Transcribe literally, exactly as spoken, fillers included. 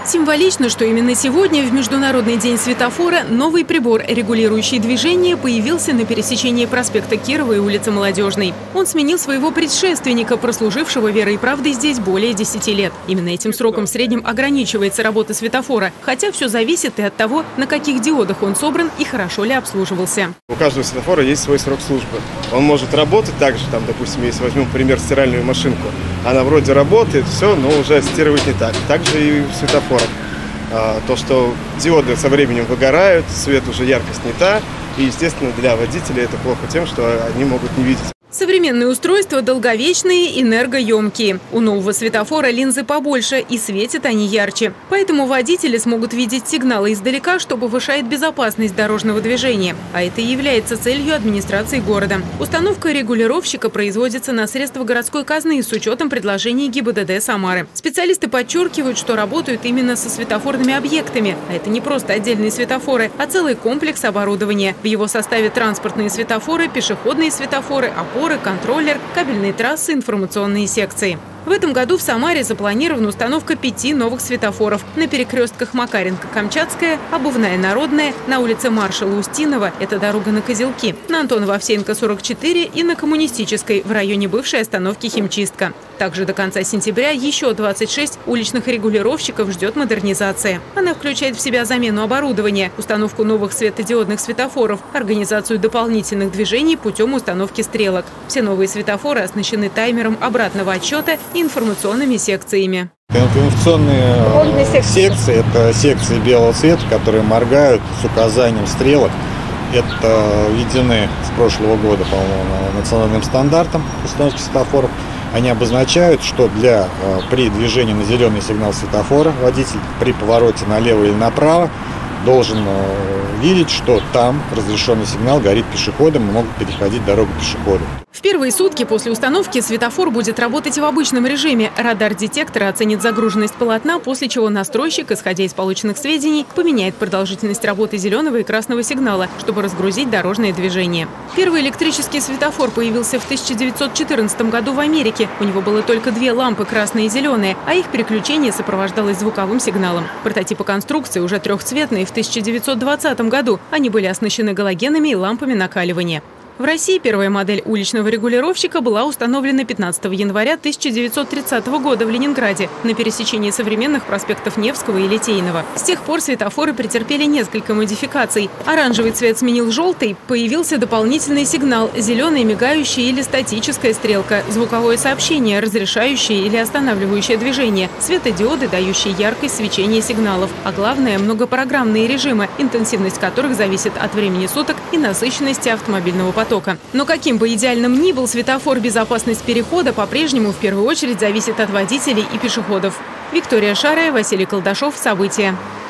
Символично, что именно сегодня, в Международный день светофора, новый прибор, регулирующий движение, появился на пересечении проспекта Кирова и улицы Молодежной. Он сменил своего предшественника, прослужившего верой и правдой здесь более десяти лет. Именно этим сроком в среднем ограничивается работа светофора, хотя все зависит и от того, на каких диодах он собран и хорошо ли обслуживался. У каждого светофора есть свой срок службы. Он может работать так же, там, допустим, если возьмем, например, стиральную машинку. Она вроде работает, все, но уже стирывать не так. Также и в светофорах. А, то, что диоды со временем выгорают, свет уже яркость не та. И, естественно, для водителей это плохо тем, что они могут не видеть. Современные устройства долговечные, энергоемкие. У нового светофора линзы побольше и светят они ярче. Поэтому водители смогут видеть сигналы издалека, что повышает безопасность дорожного движения. А это и является целью администрации города. Установка регулировщика производится на средства городской казны с учетом предложений ГИБДД Самары. Специалисты подчеркивают, что работают именно со светофорными объектами. А это не просто отдельные светофоры, а целый комплекс оборудования. В его составе транспортные светофоры, пешеходные светофоры, опоры, контроллер, кабельные трассы, информационные секции. В этом году в Самаре запланирована установка пяти новых светофоров на перекрестках Макаренко-Камчатская, Обувная Народная, на улице Маршала Устинова – это дорога на Козелки, на Антонова Овсеенко сорок четыре и на Коммунистической в районе бывшей остановки Химчистка. Также до конца сентября еще двадцать шесть уличных регулировщиков ждет модернизация. Она включает в себя замену оборудования, установку новых светодиодных светофоров, организацию дополнительных движений путем установки стрелок. Все новые светофоры оснащены таймером обратного отсчета и информационными секциями. Информационные секции – это секции белого цвета, которые моргают с указанием стрелок. Это введены с прошлого года, по-моему, национальным стандартом установки светофоров. Они обозначают, что для, при движении на зеленый сигнал светофора водитель при повороте налево или направо должен видеть, что там разрешенный сигнал горит пешеходам и могут переходить дорогу пешеходу. В первые сутки после установки светофор будет работать в обычном режиме. Радар детектора оценит загруженность полотна, после чего настройщик, исходя из полученных сведений, поменяет продолжительность работы зеленого и красного сигнала, чтобы разгрузить дорожное движение. Первый электрический светофор появился в тысяча девятьсот четырнадцатом году в Америке. У него было только две лампы, красная и зеленая, а их переключение сопровождалось звуковым сигналом. Прототипы конструкции уже трехцветные в тысяча девятьсот двадцатом году. Они были оснащены галогенами и лампами накаливания. В России первая модель уличного регулировщика была установлена пятнадцатого января тысяча девятьсот тридцатого года в Ленинграде на пересечении современных проспектов Невского и Литейного. С тех пор светофоры претерпели несколько модификаций. Оранжевый цвет сменил желтый, появился дополнительный сигнал – зеленый, мигающий или статическая стрелка, звуковое сообщение, разрешающее или останавливающее движение, светодиоды, дающие яркость свечения сигналов, а главное – многопрограммные режимы, интенсивность которых зависит от времени суток и насыщенности автомобильного потока. Но каким бы идеальным ни был светофор, безопасность перехода по-прежнему в первую очередь зависит от водителей и пешеходов. Виктория Шарая, Василий Колдашов. События.